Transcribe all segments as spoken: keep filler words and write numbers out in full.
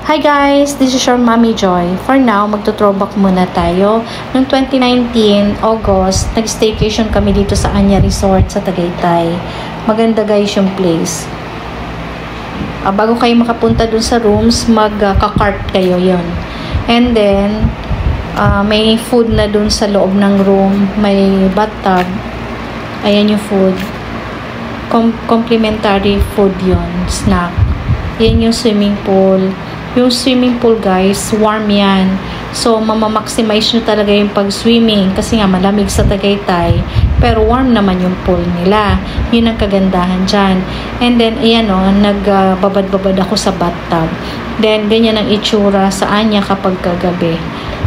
Hi guys, this is your Mommy Joy. For now, magto-throwback muna tayo. Noong twenty nineteen, August, nag-staycation kami dito sa Anya Resort sa Tagaytay. Maganda guys yung place. Uh, bago kayo makapunta dun sa rooms, mag-ka-cart uh, kayo yon. And then, uh, may food na dun sa loob ng room. May bathtub. Ayan yung food. Com complimentary food yon, snack. Yan yung swimming pool. Yung swimming pool guys, warm yan. So, mamamaximize nyo talaga yung pag-swimming kasi nga malamig sa Tagaytay. Pero warm naman yung pool nila. Yun ang kagandahan dyan. And then, ayan o, oh, nagbabad-babad uh, ako sa bathtub. Then, ganyan ang itsura sa Anya kapag kagabi.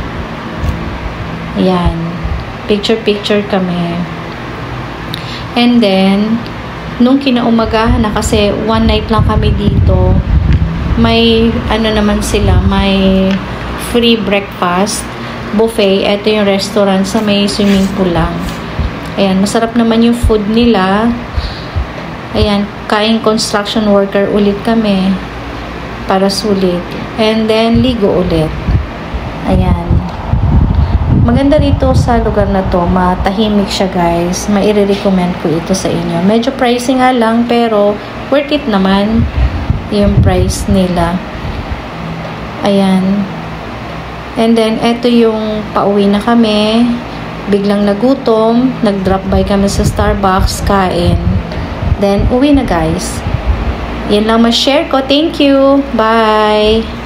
Ayan. Picture-picture kami. And then, nung kinaumagahan na kasi one night lang kami dito, may ano naman sila, may free breakfast buffet. Ito yung restaurant sa may swimming pool lang. Ayan, masarap naman yung food nila. Ayan, kain construction worker ulit kami para sulit. And then ligo ulit. Ayan, maganda dito sa lugar na to, matahimik siya guys. Maire-recommend ko ito sa inyo. Medyo pricey nga lang pero worth it naman yung price nila. Ayan. And then, eto yung pauwi na kami. Biglang nagutom. Nag-drop by kami sa Starbucks. Kain. Then, uwi na guys. Yan lang ma-share ko. Thank you. Bye!